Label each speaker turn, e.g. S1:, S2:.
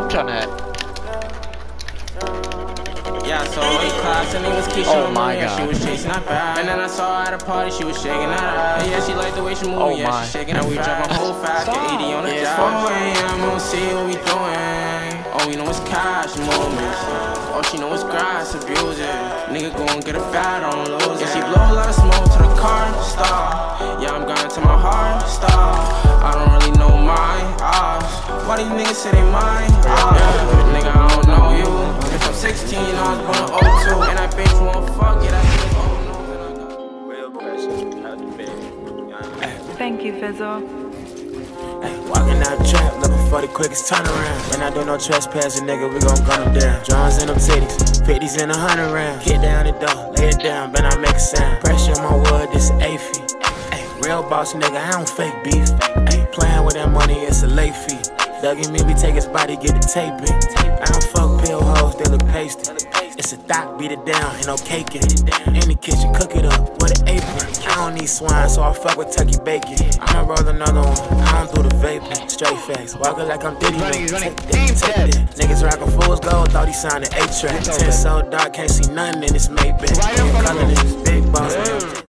S1: I'm trying to.
S2: Yeah, so in class and it was Keisha.
S1: Oh my God.
S2: She was chasing that bag. And then I saw her at a party, she was shaking that ass. Yeah, she liked the way she moved.
S1: Oh
S2: Yeah,
S1: my.
S2: she shaking that. We drop a whole fast, get 80 on the job. 4 a.m. we don't see what we doing. All we know is cash moments. All she know is grass, abuse it. Nigga go and get a bad, I don't lose it. Yeah, she blow a lot of smoke to the car, stop. Yeah, I'm gone to my heart, stop. I don't really know my odds. Why these niggas say they mine? Yeah, nigga, I don't know you. If I'm 16, I was born in 02. And I bitch won't fuck it, I think
S3: Real pressure, out the bed.
S4: Thank you, Fizzle.
S5: Ay, walking out the trap, looking for the quickest turnaround. When I do no trespassing, nigga, we gon' gun them down. Johns in them titties, 50s in 100 rounds. Kick down the door, lay it down, then I make a sound. Pressure on my wood, this is A-fee. Ay, real boss nigga, I don't fake beef. Ay, playing with that money, it's a late fee. Doug and me, we take his body, get the taping. I don't fuck pill hoes, they look pasty. It's a thot, beat it down, ain't no caking. In the kitchen, cook it up with an apron. I don't need swine, so I fuck with turkey bacon. I'ma roll another one, I don't do the vaping. Straight facts, walking like I'm Diddy.
S1: He's running.
S5: Take that. Niggas rockin' fool's gold, thought he signed an A-track. 10 so dark, can't see nothing in this Maybach. Color this big boss.